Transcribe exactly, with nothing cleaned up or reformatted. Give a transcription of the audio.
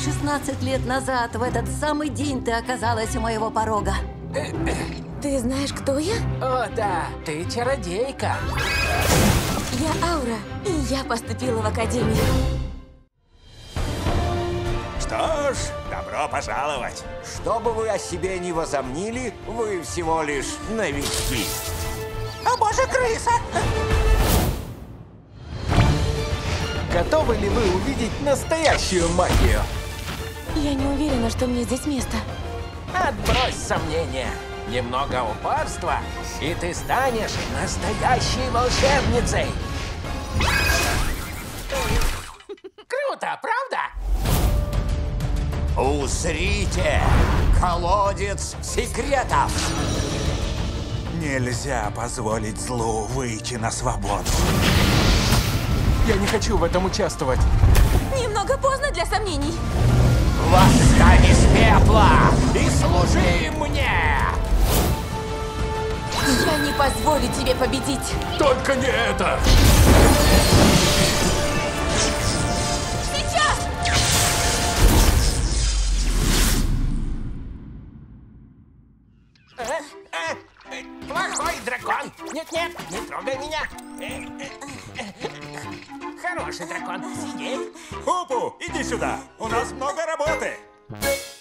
шестнадцать лет назад, в этот самый день ты оказалась у моего порога. Ты знаешь, кто я? О, да, ты чародейка. Я Аура, и я поступила в академию. Что ж, добро пожаловать. Что бы вы о себе не возомнили, вы всего лишь новички. О боже, крыса! Готовы ли вы увидеть настоящую магию? Я не уверена, что мне здесь место. Отбрось сомнения. Немного упорства, и ты станешь настоящей волшебницей. Круто, правда? Узрите! Колодец секретов! Нельзя позволить злу выйти на свободу. Я не хочу в этом участвовать. Немного поздно для сомнений. Восстань из пепла и служи мне! Я не позволю тебе победить. Только не это! Сейчас! Э, э, э, Плохой дракон. Нет-нет, не трогай меня. Э, э, э, Хороший дракон. Сиди. Хупу, иди сюда. У нас много работы.